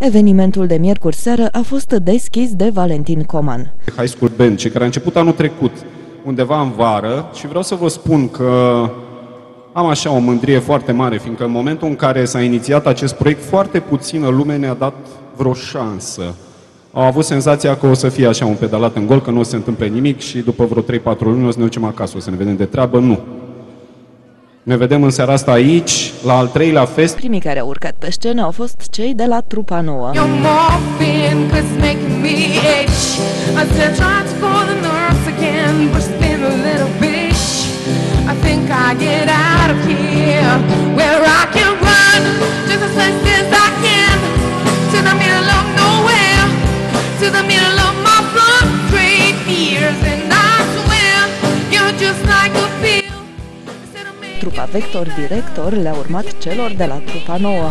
Evenimentul de miercuri seară a fost deschis de Valentin Coman. High School Band, care a început anul trecut, undeva în vară, și vreau să vă spun că am așa o mândrie foarte mare, fiindcă în momentul în care s-a inițiat acest proiect, foarte puțină lume ne-a dat vreo șansă. Au avut senzația că o să fie așa un pedalat în gol, că nu o să se întâmple nimic și după vreo 3-4 luni o să ne ducem acasă, o să ne vedem de treabă. Nu. Ne vedem în seara asta aici, la al 3-lea fest. Primii care au urcat pe scenă au fost cei de la Trupa Nouă. Trupa Vector Director le-a urmat celor de la Trupa Nouă.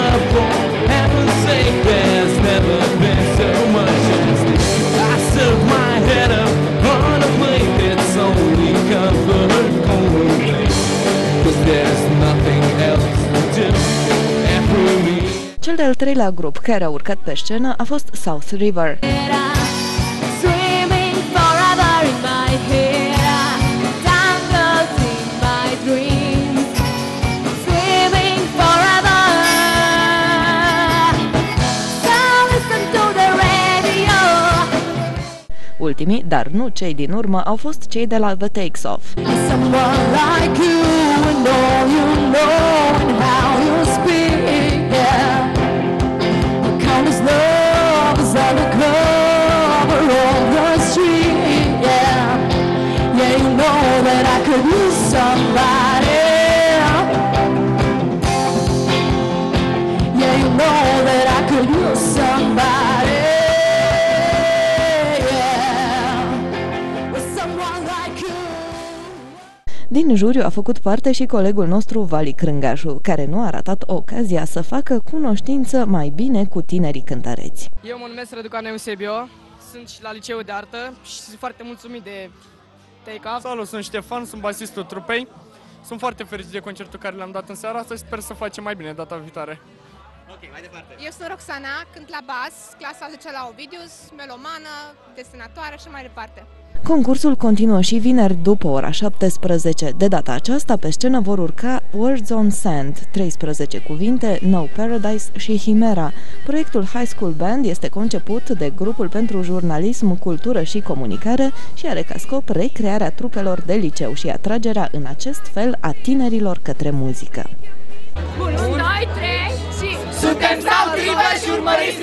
Cel de-al treilea grup care a urcat pe scenă a fost South River. Ultimii, dar nu cei din urmă, au fost cei de la The Takes Off. Din juriu a făcut parte și colegul nostru Vali Crângașu, care nu a ratat ocazia să facă cunoștință mai bine cu tinerii cântăreți. Eu mă numesc Răducan Eusebio, sunt și la Liceul de Artă și sunt foarte mulțumit de Take Off. Salut, sunt Ștefan, sunt basistul trupei. Sunt foarte fericit de concertul care l-am dat în seara asta și sper să facem mai bine data viitoare. Ok, mai departe. Eu sunt Roxana, cânt la bas, clasa 10 la Ovidius, melomană, desenatoare și mai departe. Concursul continuă și vineri după ora 17. De data aceasta, pe scenă vor urca Words on Sand, 13 cuvinte, No Paradise și Chimera. Proiectul High School Band este conceput de Grupul pentru Jurnalism, Cultură și Comunicare și are ca scop recrearea trupelor de liceu și atragerea în acest fel a tinerilor către muzică. 1, 2, 3 și... Suntem South River și urmăriți